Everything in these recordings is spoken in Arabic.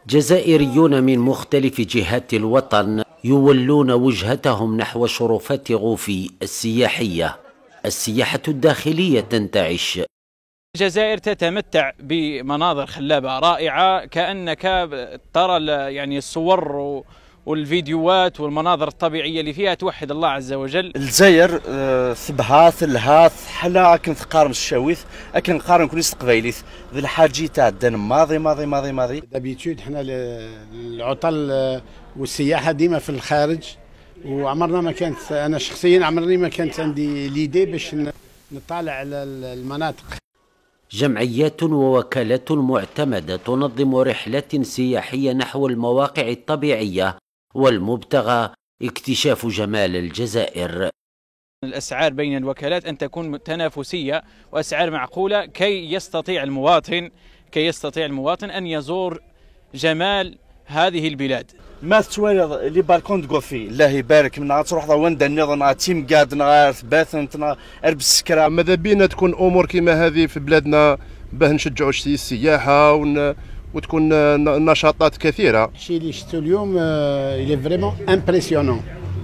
جزائريون من مختلف جهات الوطن يولون وجهتهم نحو شرفات غوفي السياحية. السياحة الداخلية تنتعش. الجزائر تتمتع بمناظر خلابة رائعة، كأنك ترى يعني الصور والفيديوهات والمناظر الطبيعية اللي فيها توحد الله عز وجل. الجزائر ثبهاث الهاث حلا أكن تقارن الشاويث أكن نقارن كل قبايليث ذي الحاجي تاع الدن ماضي دابيتود حنا العطل والسياحة ديما في الخارج، وعمرنا ما كانت أنا شخصيا عمرني ما كانت عندي ليدي باش نطالع على المناطق. جمعيات ووكالات معتمدة تنظم رحلات سياحية نحو المواقع الطبيعية، والمبتغى اكتشاف جمال الجزائر. الأسعار بين الوكالات أن تكون تنافسية وأسعار معقولة كي يستطيع المواطن أن يزور جمال هذه البلاد. ما توالي لي بالكون تقوفي الله يبارك من تروح ضواندا نظن تيم قاد نغار باثن ارب السكره. ماذا بينا تكون امور كما هذه في بلادنا باه نشجعوا السياحه وتكون نشاطات كثيره. الشيء اللي شفتو اليوم الي فريمون امبرسيونون،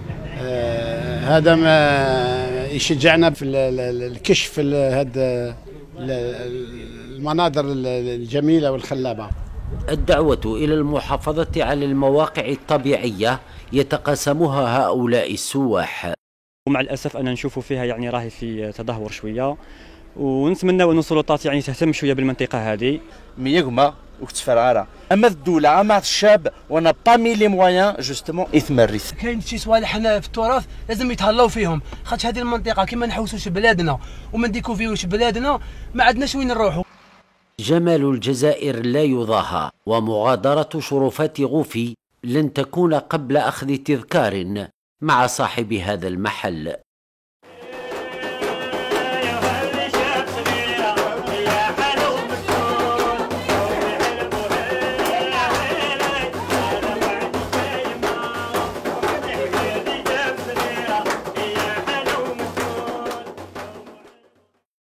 هذا ما يشجعنا في الكشف هذا المناظر الجميله والخلابه. الدعوة إلى المحافظة على المواقع الطبيعية يتقاسمها هؤلاء السواح. ومع الأسف أنا نشوف فيها يعني راهي في تدهور شوية، ونتمنى أن السلطات يعني تهتم شوية بالمنطقة هذه. ميغما وتفرعارة أما الدولة أما الشاب وانا با مي لي مويان جوستومون يتمرس. كاين شي صوالح حنا في التراث لازم يتهلاو فيهم، خاطر هذه المنطقة كيما نحوسوش بلادنا وما نديكوفيوش بلادنا ما عندناش وين نروحوا. جمال الجزائر لا يضاهى، ومغادرة شرفات غوفي لن تكون قبل أخذ تذكار مع صاحب هذا المحل.